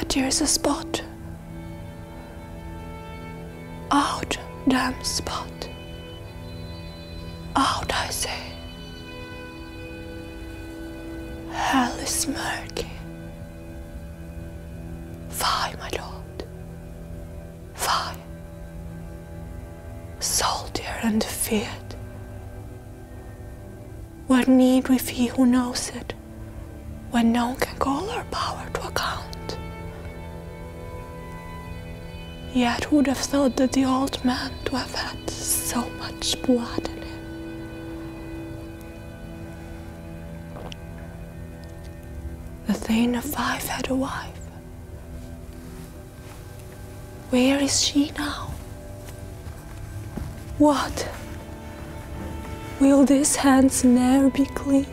Yet here's a spot. Out, damn spot. Out, I say. Hell is murky. Fie, my lord. Fie. Saltier and feared. What need we he who knows it, when none can call our power to account? Yet who'd have thought that the old man to have had so much blood in him? The Thane of Five had a wife. Where is she now? What? Will these hands ne'er be clean?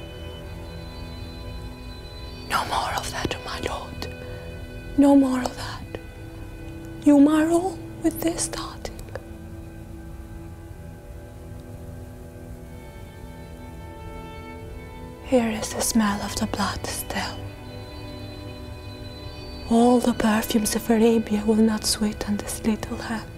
No more of that, my lord. No more of that. You marvel with this starting. Here is the smell of the blood still. All the perfumes of Arabia will not sweeten this little hand.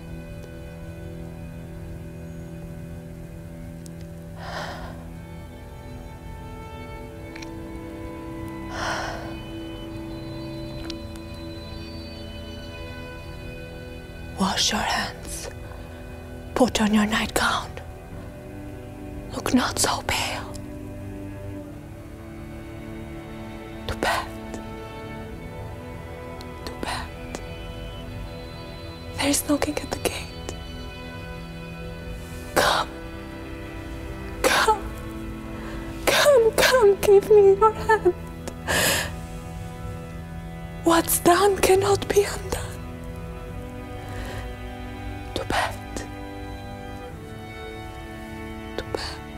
Wash your hands. Put on your nightgown. Look not so pale. To bed. To bed. There is knocking at the gate. Come. Come. Come, come, give me your hand. What's done cannot be undone. To bed. To bed.